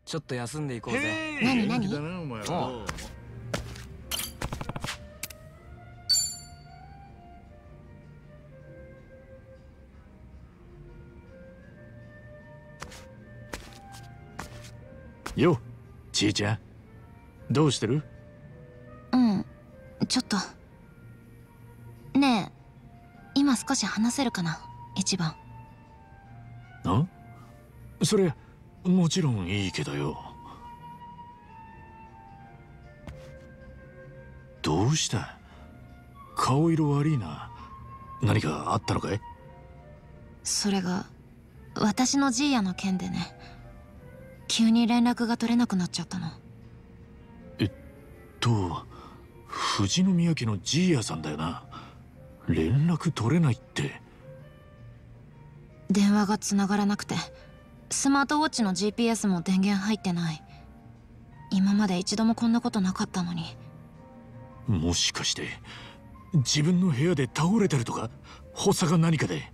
ちょっと休んでいこうぜ。 何何？ よ、ちいちゃん、どうしてる？ うん、ちょっと。ねえ、今少し話せるかな、一番。 それもちろんいいけどよ。どうした？顔色悪いな。何かあったのかい？ それが私のジーヤの件でね、急に連絡が取れなくなっちゃったの。 富士宮家のジーヤさんだよな。連絡取れないって。 電話が繋がらなくて、スマートウォッチの GPS も電源入ってない。今まで一度もこんなことなかったのに。 もしかして自分の部屋で倒れてるとか？発作が何かで？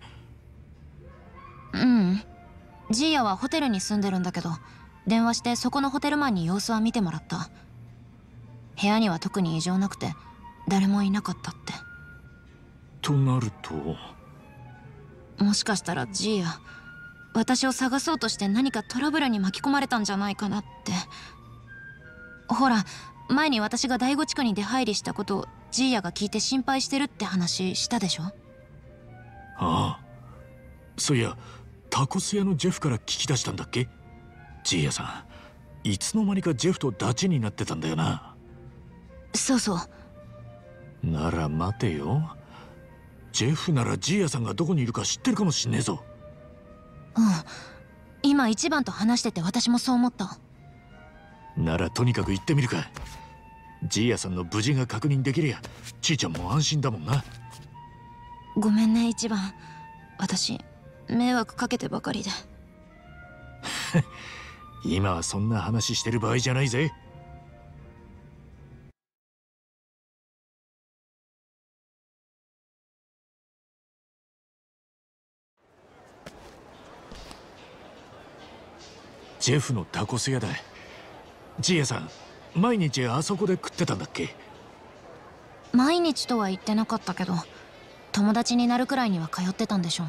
ジーヤはホテルに住んでるんだけど、電話してそこのホテルマンに様子は見てもらった。部屋には特に異常なくて誰もいなかったって。 となると、 もしかしたらジーヤ、私を探そうとして何かトラブルに巻き込まれたんじゃないかなって。ほら、前に私が第五地区に出入りしたことをジーヤが聞いて心配してるって話したでしょ？ ああ、そういやタコス屋のジェフから聞き出したんだっけ？ジーヤさん、いつの間にかジェフとダチになってたんだよな。 そうそう。 なら待てよ。ジェフならジーヤさんがどこにいるか知ってるかもしんねえぞ。 今一番と話してて私もそう思った。 ならとにかく行ってみるか。ジーヤさんの無事が確認できりゃちーちゃんも安心だもんな。 ごめんね一番、私迷惑かけてばかりで。 今はそんな話してる場合じゃないぜ。ジェフのタコス屋だ。ジーヤさん、毎日あそこで食ってたんだっけ？ 毎日とは言ってなかったけど、友達になるくらいには通ってたんでしょう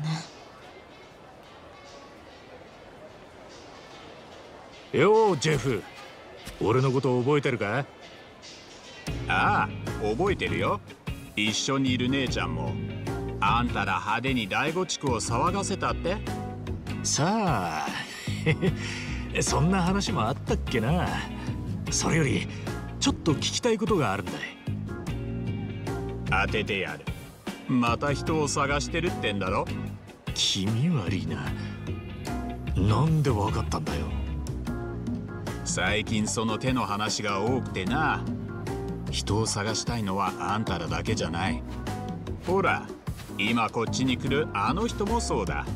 ね。 ようジェフ、俺のこと覚えてるか？ ああ、覚えてるよ。一緒にいる姉ちゃんもあんたら派手に第五地区を騒がせたって。 さあそんな話もあったっけな。それよりちょっと聞きたいことがあるんだい。 当ててやる。また人を探してるってんだろ。 気味悪いな。なんでわかったんだよ。 最近その手の話が多くてな。人を探したいのはあんたらだけじゃない。ほら、今こっちに来るあの人もそうだ。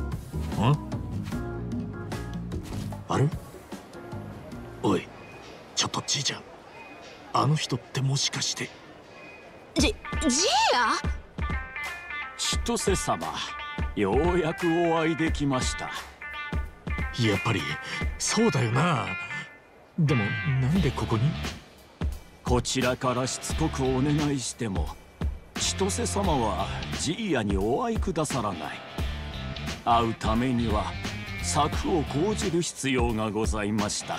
あれ？おい、ちょっとじいちゃん、あの人ってもしかして。 ジーヤ？ 千歳様、ようやくお会いできました。 やっぱりそうだよな。でもなんでここに？ こちらからしつこくお願いしても千歳様はジーヤにお会いくださらない。会うためには策を講じる必要がございました。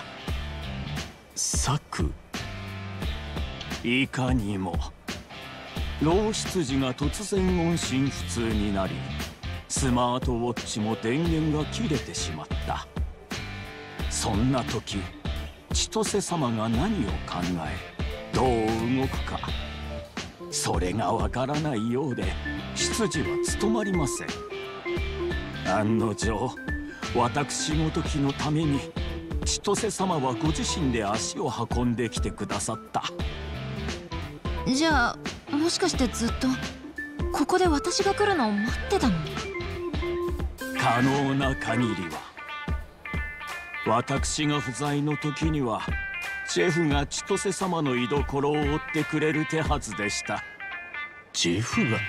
策？ いかにも。老執事が突然音信不通になり、スマートウォッチも電源が切れてしまった。そんな時、千歳様が何を考え、どう動くか、それがわからないようで執事は務まりません。案の定、私ごときのために千歳様はご自身で足を運んできてくださった。 じゃあもしかしてずっとここで私が来るのを待ってたの？ 可能な限りは。私が不在の時にはジェフが千歳様の居所を追ってくれる手はずでした。 ジェフが？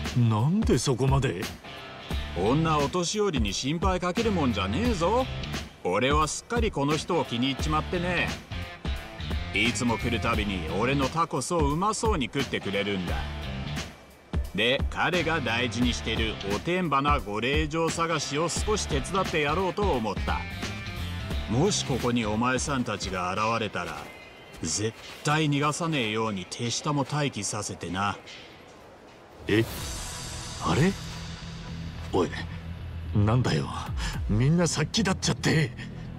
なんでそこまで？ 女お年寄りに心配かけるもんじゃねえぞ。 俺はすっかりこの人を気に入っちまってね。いつも来るたびに俺のタコスをうまそうに食ってくれるんだ。で、彼が大事にしてるおてんばなご令嬢探しを少し手伝ってやろうと思った。もしここにお前さんたちが現れたら絶対逃がさねえように手下も待機させてな。 え、あれ、おい、なんだよ、みんな殺気立っちゃって。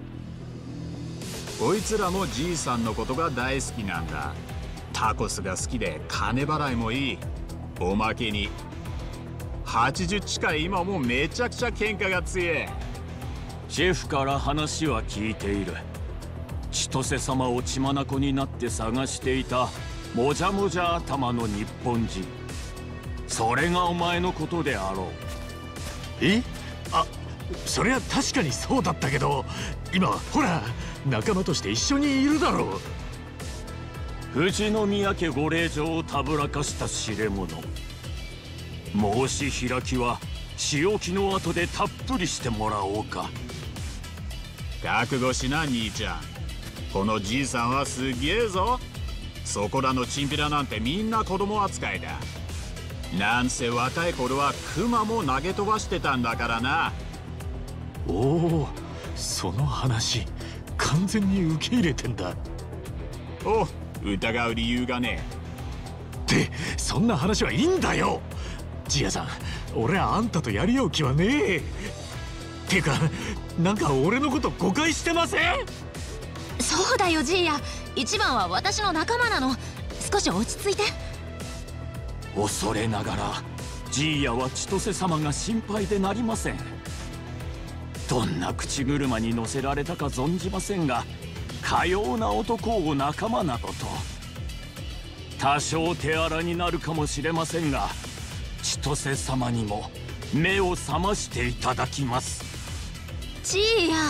こいつらもじいさんのことが大好きなんだ。タコスが好きで金払いもいい。おまけに80近い今もめちゃくちゃ喧嘩が強え。 シェフから話は聞いている。千歳様を血眼になって探していたもじゃもじゃ頭の日本人、それがお前のことであろう。 え、あ、そりゃ確かにそうだったけど、今はほら仲間として一緒にいるだろう。 富士宮家ご令嬢をたぶらかした知れ者。申し開きは仕置きの後でたっぷりしてもらおうか。 覚悟しな兄ちゃん。このじいさんはすげえぞ。そこらのチンピラなんてみんな子供扱いだ。なんせ若い頃はクマも投げ飛ばしてたんだからな。 おお、その話完全に受け入れてんだ。 お、疑う理由がねえ。ってそんな話はいいんだよ。ジアさん、俺はあんたとやり合う気はねえ。てか、なんか俺のこと誤解してません？ そうだよジーヤ、一番は私の仲間なの。少し落ち着いて。 恐れながらジーヤは千歳様が心配でなりません。どんな口車に乗せられたか存じませんが、かような男を仲間などと。多少手荒になるかもしれませんが、千歳様にも目を覚ましていただきます。 ジーヤ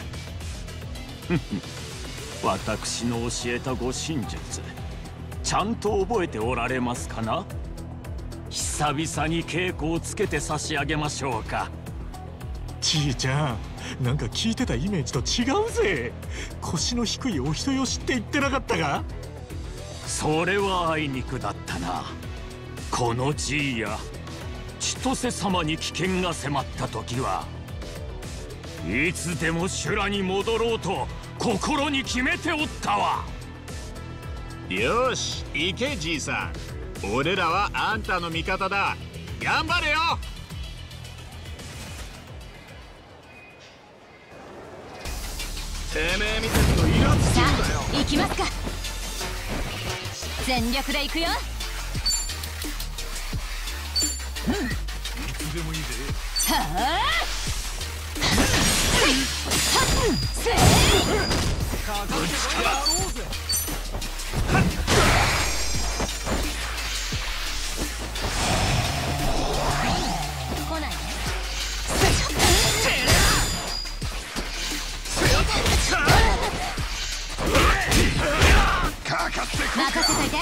私の教えた護身術、ちゃんと覚えておられますかな？久々に稽古をつけて差し上げましょうか。 じいちゃん、なんか聞いてたイメージと違うぜ。腰の低いお人よしって言ってなかったが？ それはあいにくだったな。このじいや、千歳様に危険が迫った時はいつでも修羅に戻ろうと心に決めておったわ。 よし、行けじいさん。俺らはあんたの味方だ。頑張れよ。てめえみたいのイラつくんだよ。 さあ行きますか。全力で行くよ。 いつでもいいぜ。 はあ来ないね。任せといて。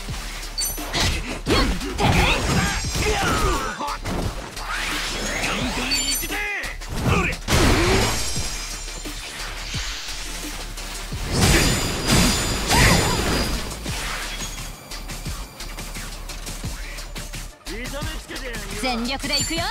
全力で行くよ。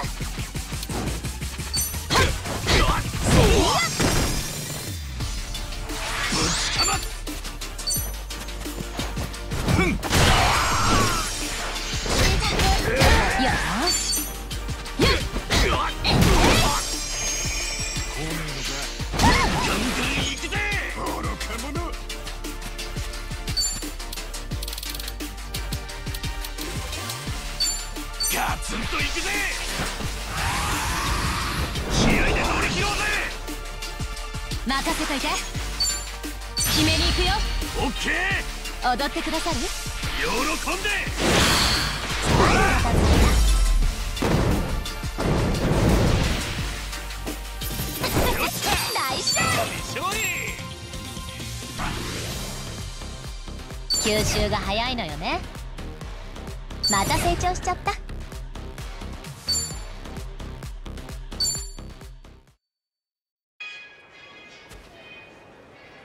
ガツンといくぜ。試合で乗り切ろうぜ。 任せといて。決めに行くよ。 オッケー。 踊ってくださる？ 喜んで。 大勝利。吸収が早いのよね。また成長しちゃった。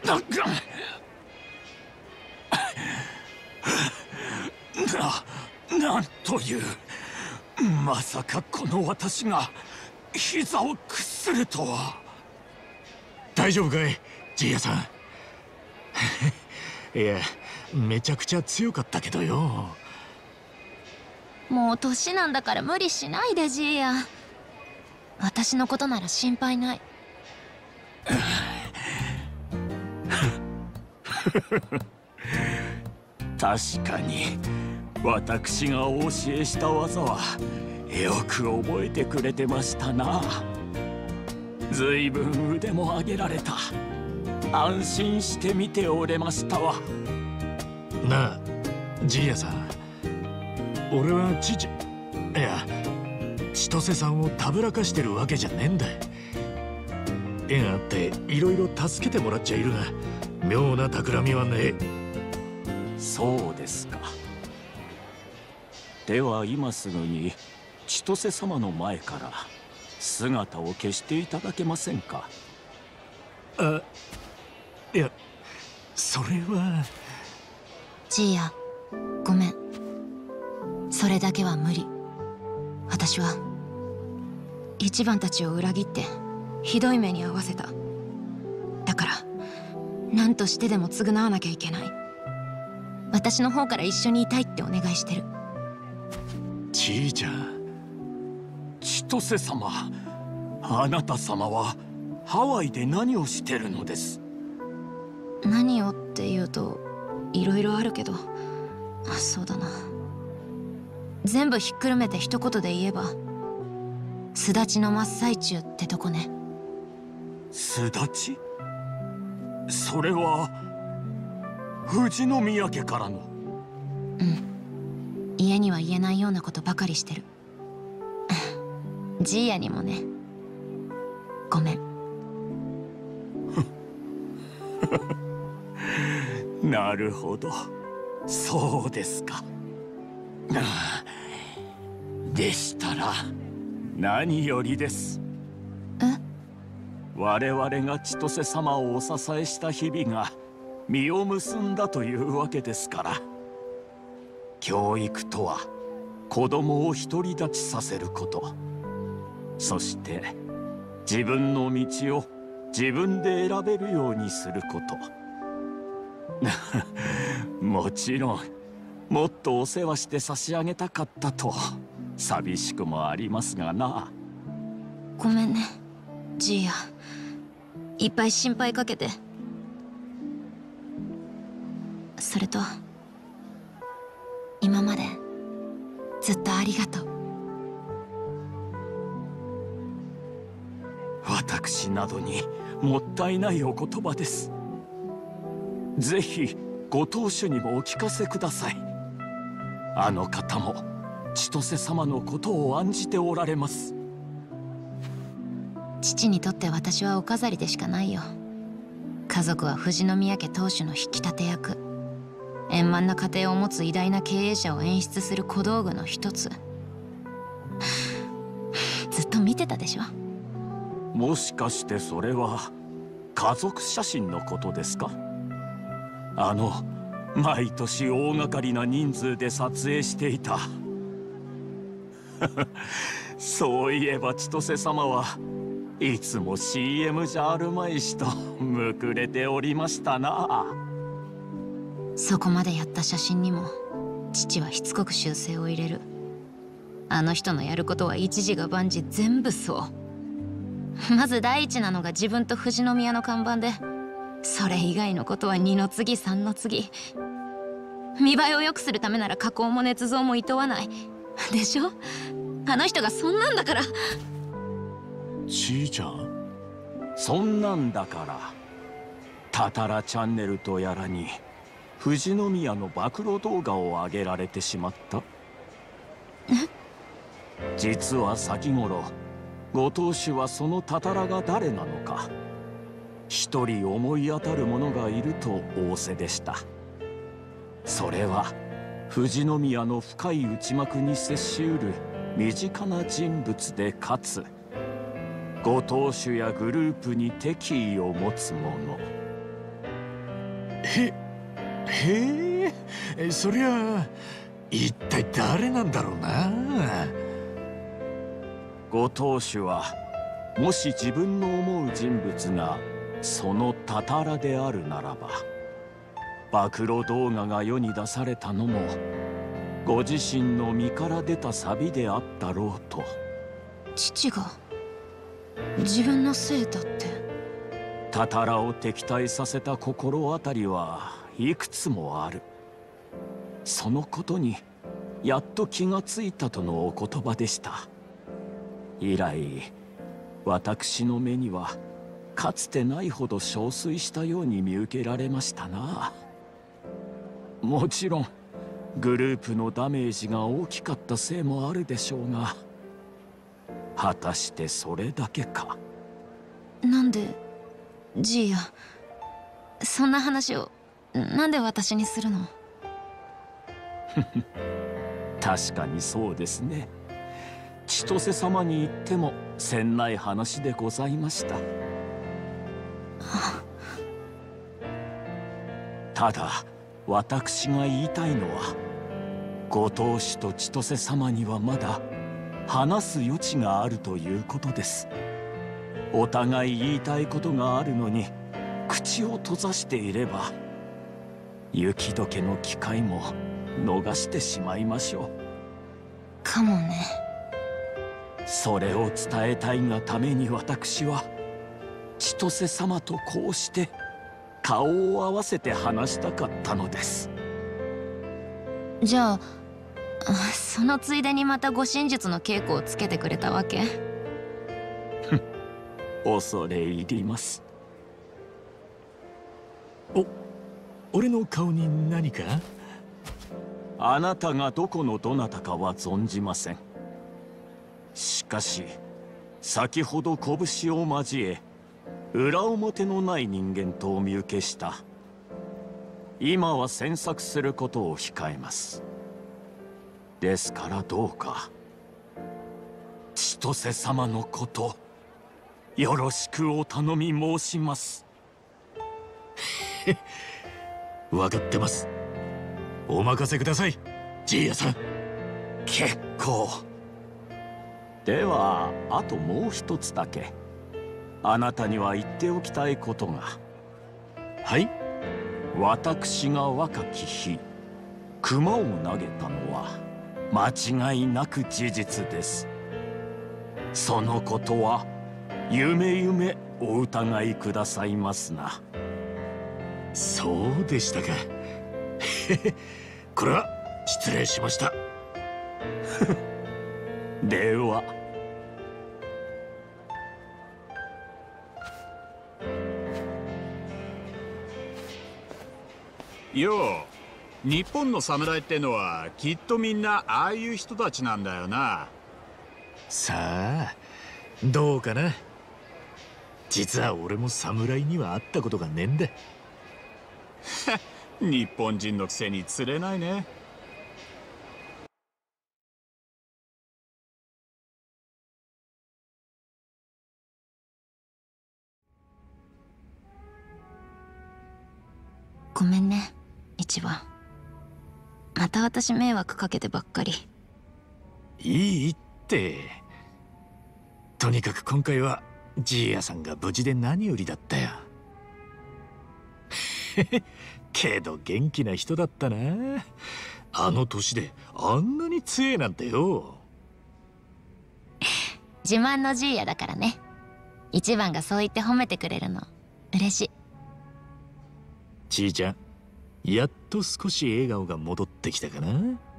なんという。まさかこの私が膝を屈するとは。 大丈夫かいジーヤさん。いや、めちゃくちゃ強かったけどよ。 もう年なんだから無理しないでジーヤ。私のことなら心配ない。 確かに私がお教えした技はよく覚えてくれてましたな。ずいぶん腕も上げられた。安心して見ておれましたわ。 なあジーヤさん、俺は千歳さんをたぶらかしてるわけじゃねえんだ。縁あっていろいろ助けてもらっちゃいるが、妙な企みはねえ。 そうですか。では今すぐに千歳様の前から姿を消していただけませんか。 いや、それは。 ジーヤ、ごめん。それだけは無理。私は一番たちを裏切ってひどい目に遭わせた。だから何としてでも償わなきゃいけない。私の方から一緒にいたいってお願いしてる。 ちいちゃん。 千歳様、あなた様はハワイで何をしてるのです？ 何をって言うといろいろあるけど、そうだな、全部ひっくるめて一言で言えば巣立ちの真っ最中ってとこね。 巣立ち？それは富士宮家からの。 うん、家には言えないようなことばかりしてる。ジーヤにもね。ごめん。 なるほど、そうですか。でしたら何よりです。我々が千歳様をお支えした日々が実を結んだというわけですから。教育とは子供を独り立ちさせること、そして自分の道を自分で選べるようにすること。もちろんもっとお世話して差し上げたかったと寂しくもありますがな。 ごめんねジーヤ、いっぱい心配かけて。それと今までずっとありがとう。 私などにもったいないお言葉です。ぜひご当主にもお聞かせください。あの方も千歳様のことを案じておられます。 父にとって私はお飾りでしかないよ。家族は富士宮家当主の引き立て役、円満な家庭を持つ偉大な経営者を演出する小道具の一つ。ずっと見てたでしょ。 もしかしてそれは家族写真のことですか？毎年大掛かりな人数で撮影していた。そういえば千歳様はいつも CM じゃあるまいしとむくれておりましたな。 そこまでやった写真にも父はしつこく修正を入れる。あの人のやることは一時が万事全部そう。まず第一なのが自分と富士宮の看板で、それ以外のことは二の次三の次。見栄えを良くするためなら加工も捏造もいとわないでしょ。あの人がそんなんだから。 ちいちゃん。 そんなんだからタタラチャンネルとやらに富士宮の暴露動画を上げられてしまった。実は先頃ご当主はそのタタラが誰なのか一人思い当たる者がいると仰せでした。それは富士宮の深い内幕に接しうる身近な人物で、かつご当主やグループに敵意を持つ者。 へえ、そりゃ一体誰なんだろうな。 ご当主はもし自分の思う人物がそのたたらであるならば、暴露動画が世に出されたのもご自身の身から出た錆であったろうと。 父が自分のせいだって。 たたらを敵対させた心当たりはいくつもある。そのことにやっと気がついたとのお言葉でした。以来私の目にはかつてないほど憔悴したように見受けられましたな。もちろんグループのダメージが大きかったせいもあるでしょうが、果たしてそれだけか。 なんでジーヤ、そんな話をなんで私にするの？ 確かにそうですね。千歳様に言ってもせんない話でございました。ただ私が言いたいのは、ご当主と千歳様にはまだ話す余地があるということです。お互い言いたいことがあるのに口を閉ざしていれば、雪解けの機会も逃してしまいましょう。 かもね。 それを伝えたいがために私は千歳様とこうして顔を合わせて話したかったのです。 じゃあそのついでにまた護身術の稽古をつけてくれたわけ？ 恐れ入ります。 俺の顔に何か？ あなたがどこのどなたかは存じません。しかし先ほど拳を交え裏表のない人間とお見受けした。今は詮索することを控えます。ですからどうか千歳様のことよろしくお頼み申します。 分かってます。お任せください、ジーヤさん。 結構。ではあともう一つだけあなたには言っておきたいことが。 はい。 私が若き日熊を投げたのは間違いなく事実です。そのことはゆめゆめお疑いくださいますな。 そうでしたか。これは失礼しました。 では。 よう、日本の侍ってのはきっとみんなああいう人たちなんだよな。 さあどうかな。実は俺も侍には会ったことがねえんだ。 日本人のくせに釣れないね。 ごめんね、一番。また私迷惑かけてばっかり。 いいって。とにかく今回はジーヤさんが無事で何よりだったよ。けど元気な人だったな。あの年であんなに強えなんてよ。 自慢のジーヤだからね。一番がそう言って褒めてくれるの嬉しい。 ちーちゃん、やっと少し笑顔が戻ってきたかな。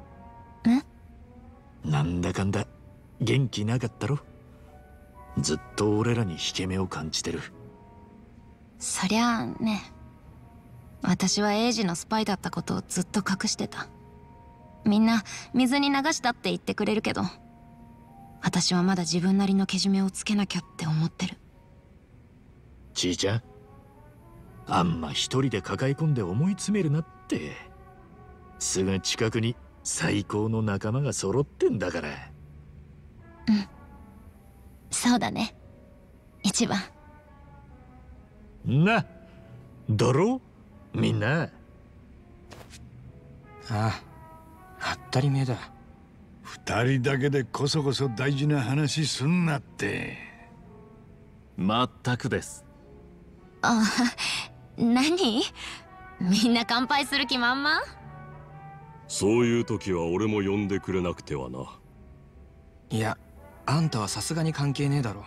なんだかんだ元気なかったろ。ずっと俺らに引け目を感じてる。 そりゃあね、私はエイジのスパイだったことをずっと隠してた。みんな水に流したって言ってくれるけど、私はまだ自分なりのけじめをつけなきゃって思ってる。 ちーちゃん、あんま一人で抱え込んで思い詰めるなって。すぐ近くに最高の仲間が揃ってんだから。 うん、そうだね、一番。 な、だろ？ みんな。 ああ、当たり前だ。 二人だけでこそこそ大事な話すんなって。 まったくです。 あ、何？みんな乾杯する気満々？ そういう時は俺も呼んでくれなくてはな。 いや、あんたはさすがに関係ねえだろ。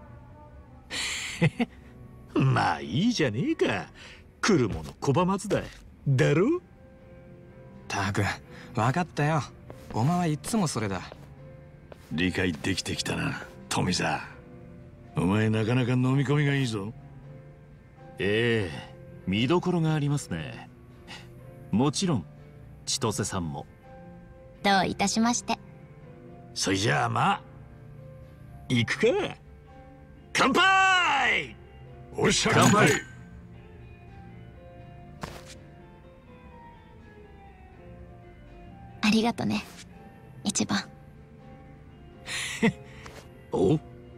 まあいいじゃねえか。来るもの拒まずだ。だろ？ たく、分かったよ。お前はいっつもそれだ。 理解できてきたな、富澤。お前なかなか飲み込みがいいぞ。 ええ、見どころがありますね。もちろん千歳さんも。 どういたしまして。 それじゃあまあ行くか。乾杯。 おっしゃ、乾杯。 ありがとね、一番。 お？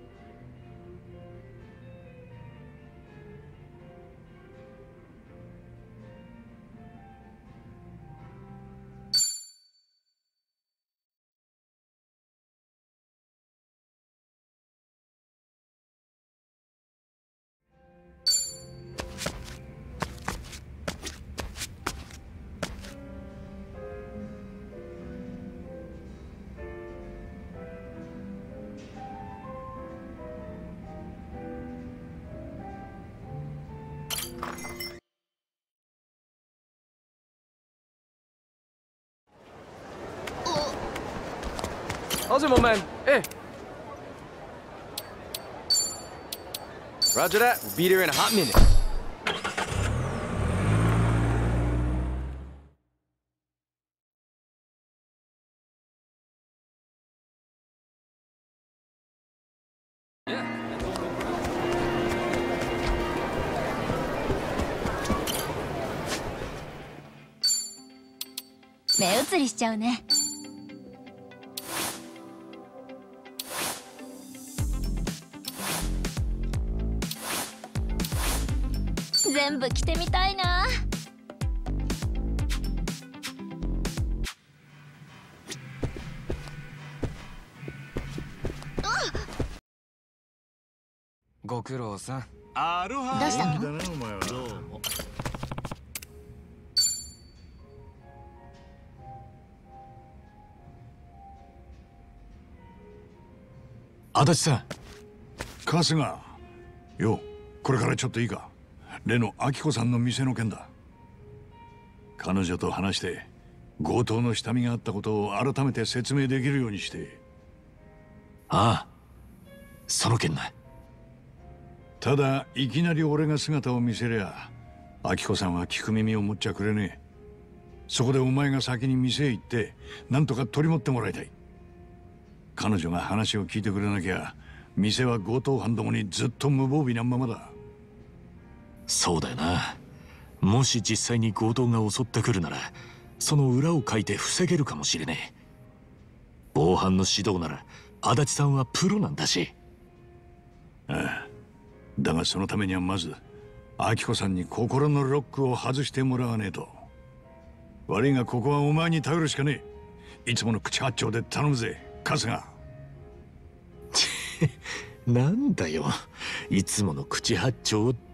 How's it, my man? Hey. Roger that. We'll be there in a hot minute. Yeah. 目移りしちゃうね。全部着てみたいな。 ご苦労さん。 アロハ。 どうしたの？ いいだなお前は。 どうも。 足立さん。 春日よ、これからちょっといいか。例の明子さんの店の件だ。彼女と話して強盗の下見があったことを改めて説明できるようにして。 ああ、その件な。 ただいきなり俺が姿を見せりゃ明子さんは聞く耳を持っちゃくれねえ。そこでお前が先に店へ行ってなんとか取り持ってもらいたい。彼女が話を聞いてくれなきゃ店は強盗犯どもにずっと無防備なままだ。 そうだよな。もし実際に強盗が襲ってくるならその裏をかいて防げるかもしれねえ。防犯の指導なら足立さんはプロなんだし。 ああ、だがそのためにはまず明子さんに心のロックを外してもらわねえと。悪いがここはお前に頼るしかねえ。いつもの口八丁で頼むぜ春日。 なんだよ、いつもの口八丁って。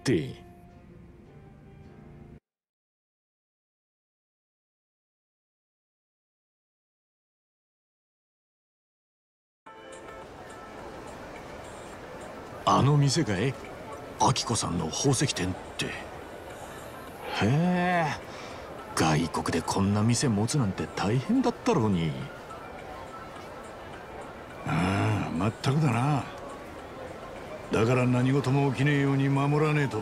あの店かい？明子さんの宝石店って。へえ、外国でこんな店持つなんて大変だったろうに。 ああ、まったくだな。だから何事も起きねえように守らねえと。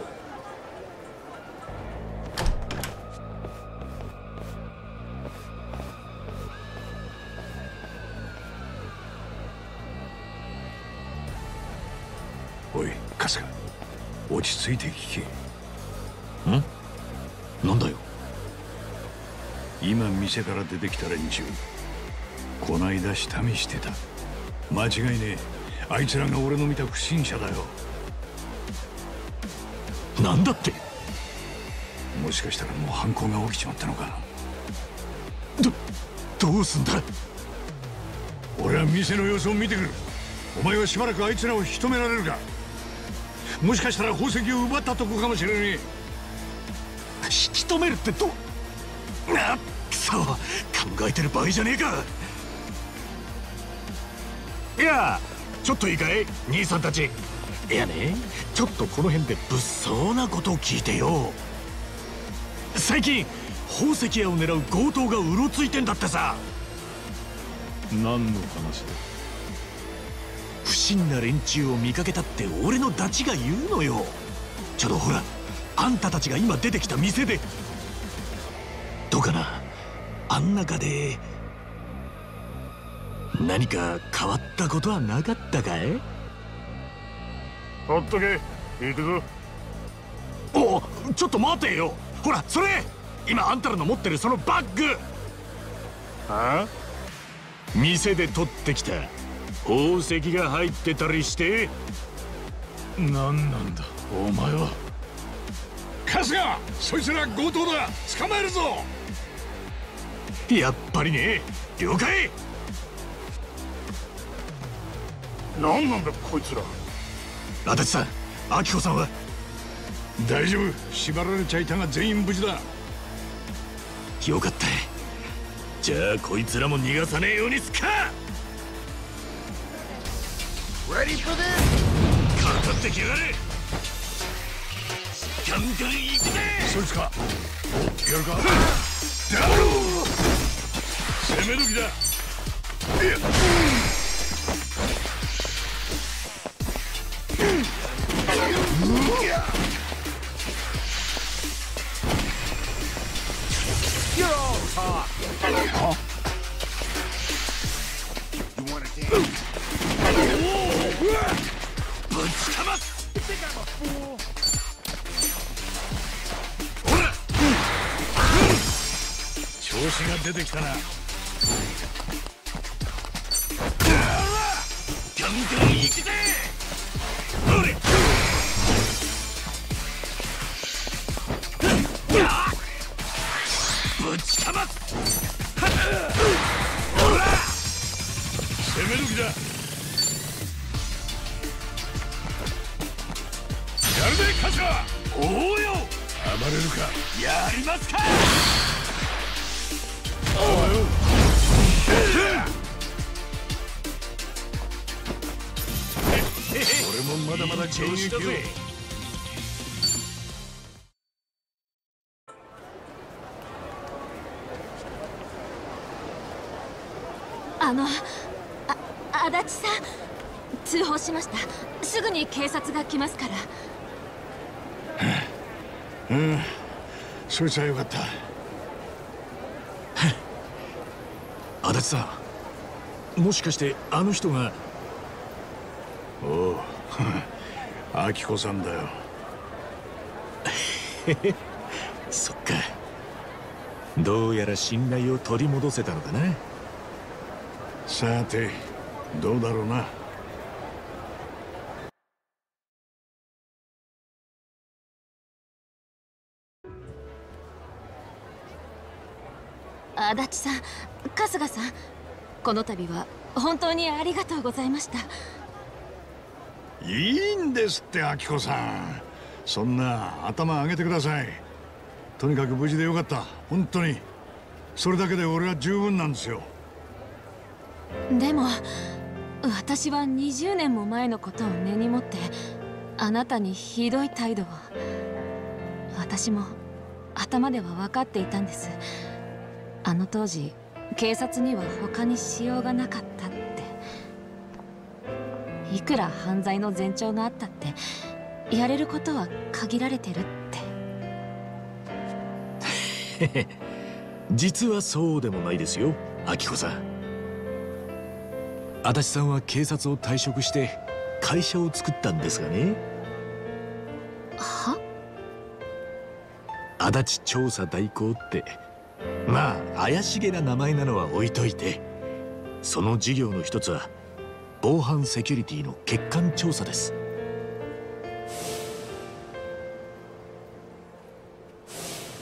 おい春日、落ち着いて聞け。 ん？なんだよ。 今店から出てきた連中、こないだ下見してた。間違いねえ。あいつらが俺の見た不審者だよ。 なんだって？ もしかしたらもう犯行が起きちまったのか。 どうすんだ。 俺は店の様子を見てくる。お前はしばらくあいつらを引き止められるか。もしかしたら宝石を奪ったとこかもしれねえ。 引き止めるってくそ、考えてる場合じゃねえか。いや、ちょっといいかい兄さんたち。いやね、ちょっとこの辺で物騒なことを聞いてよ。最近宝石屋を狙う強盗がうろついてんだってさ。 何の話だ。 不審な連中を見かけたって俺のダチが言うのよ。ちょうどほら、あんたたちが今出てきた店で。どうかな、あん中で何か変わったことはなかったかい。 ほっとけ、行くぞ。 お、ちょっと待てよ。ほらそれ、今あんたらの持ってるそのバッグ。 はあ、 店で取ってきた宝石が入ってたりして。 何なんだお前は。 春日、そいつら強盗だ。捕まえるぞ。 やっぱりね。了解。 何なんだこいつら。 足立さん、明子さんは。 大丈夫、縛られちゃいたが全員無事だ。 よかった。じゃあこいつらも逃がさねえようにすか。かかってきやがれ。ガンガン行くぜ。 そいつか。お、やるか。だろう。攻め時だ。 ぶちかます。 調子が出てきたな。 ガンガン行くぜ。ほれ。ぶちかます。ほら。 攻め時だ。やるぜ春日。 おうよ。 暴れるか。 やりますか。 俺もまだまだ現役よ。 足立さん、通報しました。すぐに警察が来ますから。 うん、そいつはよかった。 足立さん、もしかしてあの人が。 おう、明子さんだよ。 そっか、どうやら信頼を取り戻せたのかな。 さてどうだろうな。 足立さん、春日さん、この度は本当にありがとうございました。 いいんですって明子さん。そんな頭上げてください。とにかく無事でよかった。本当にそれだけで俺は十分なんですよ。 でも私は20年も前のことを根に持ってあなたにひどい態度を。私も頭では分かっていたんです。あの当時警察には他にしようがなかったって。いくら犯罪の前兆があったってやれることは限られてるって。 実はそうでもないですよ、明子さん。足立さんは警察を退職して会社を作ったんですがね。 は？ 足立調査代行って、まあ怪しげな名前なのは置いといて、その事業の一つは防犯セキュリティの欠陥調査です。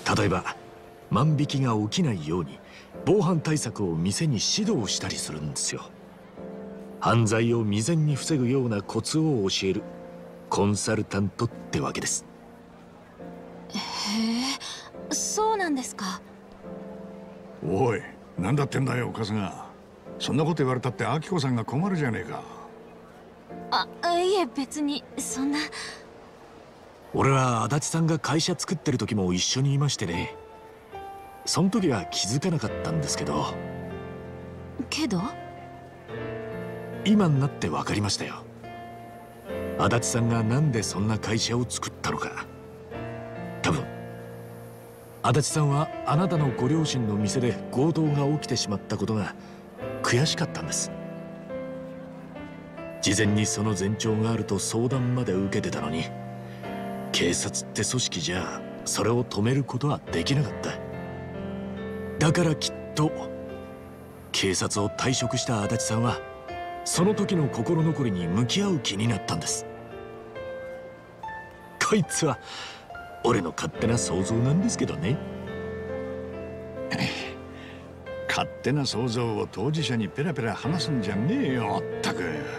例えば万引きが起きないように防犯対策を店に指導したりするんですよ。犯罪を未然に防ぐようなコツを教えるコンサルタントってわけです。 へえ、そうなんですか。 おい、なんだってんだよ春日。そんなこと言われたって明子さんが困るじゃねえか。 いえ別にそんな。 俺は足立さんが会社作ってる時も一緒にいましてね、その時は気づかなかったんですけど今になって分かりましたよ。足立さんがなんでそんな会社を作ったのか。多分足立さんはあなたのご両親の店で強盗が起きてしまったことが悔しかったんです。事前にその前兆があると相談まで受けてたのに、警察って組織じゃそれを止めることはできなかった。だからきっと警察を退職した足立さんはその時の心残りに向き合う気になったんです。こいつは俺の勝手な想像なんですけどね。 勝手な想像を当事者にペラペラ話すんじゃねえよったく。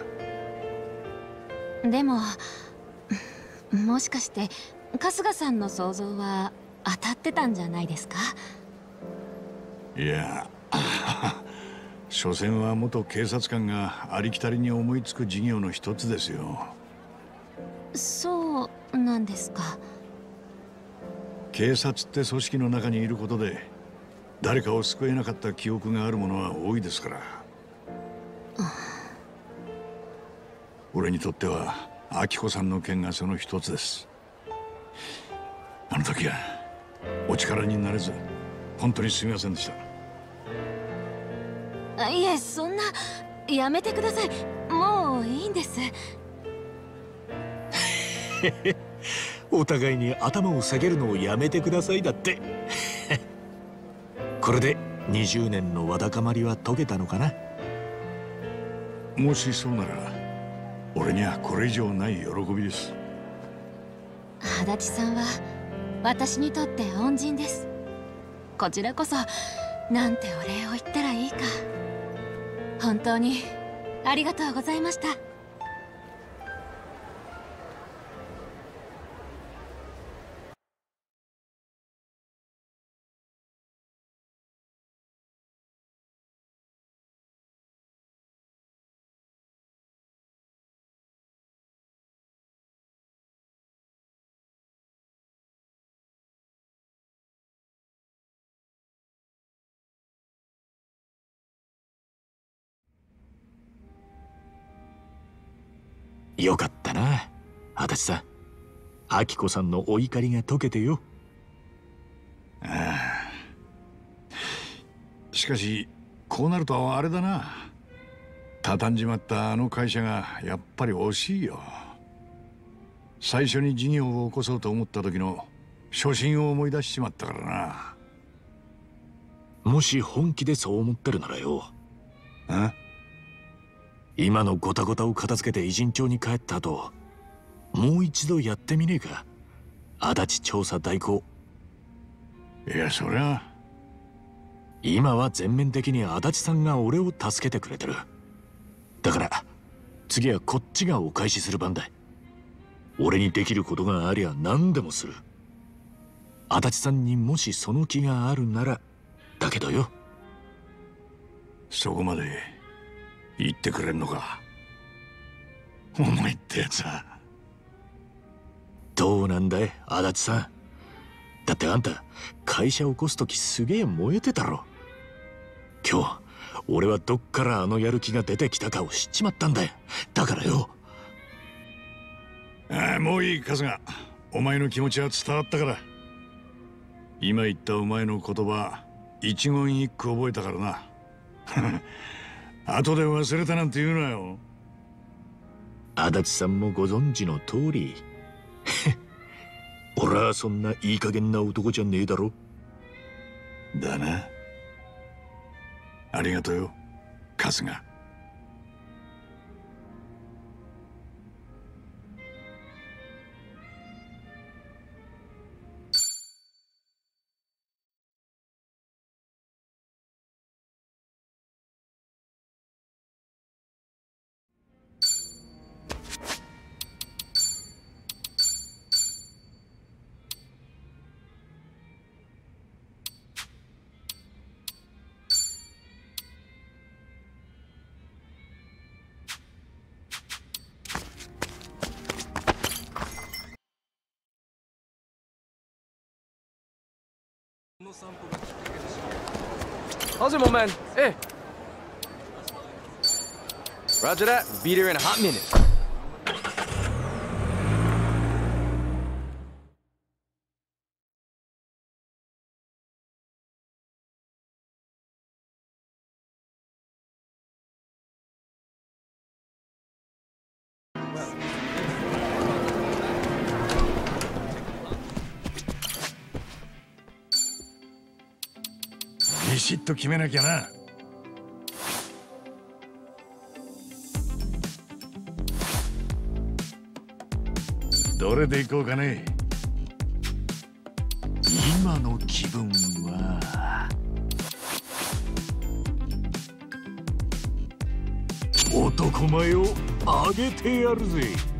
でももしかして春日さんの想像は当たってたんじゃないですか？ いや所詮は元警察官がありきたりに思いつく事業の一つですよ。 そうなんですか。 警察って組織の中にいることで誰かを救えなかった記憶がある者は多いですから。俺にとっては明子さんの件がその一つです。あの時はお力になれず本当にすみませんでした。 いえそんな、やめてください。もういいんです。 お互いに頭を下げるのをやめてくださいだってこれで20年のわだかまりは解けたのかな。 もしそうなら俺にはこれ以上ない喜びです。 足立さんは私にとって恩人です。こちらこそなんてお礼を言ったらいいか。本当にありがとうございました。 よかったな足立さん。明子さんのお怒りが解けてよ。 しかしこうなるとあれだな。畳んじまったあの会社がやっぱり惜しいよ。最初に事業を起こそうと思った時の初心を思い出しちまったからな。 もし本気でそう思ってるならよ、今のゴタゴタを片付けて偉人町に帰った後、もう一度やってみねえか。足立調査代行。 いやそりゃ今は全面的に足立さんが俺を助けてくれてる。だから次はこっちがお返しする番だ。俺にできることがありゃ何でもする。足立さんにもしその気があるならだけどよ。 そこまで言ってくれんのか。お前ってやつは。 どうなんだい足立さん。だってあんた会社起こす時すげえ燃えてたろ。今日俺はどっからあのやる気が出てきたかを知っちまったんだよ。だからよ。 もういい春日。お前の気持ちは伝わったから。今言ったお前の言葉一言一句覚えたからな。後で忘れたなんて言うなよ。 足立さんもご存知の通り俺はそんないい加減な男じゃねえだろ。 だな。ありがとうよ春日。 How's it, my man? Hey. Roger that. Be there in a hot minute. ビシッと決めなきゃな。どれでいこうかね。今の気分は男前をあげてやるぜ。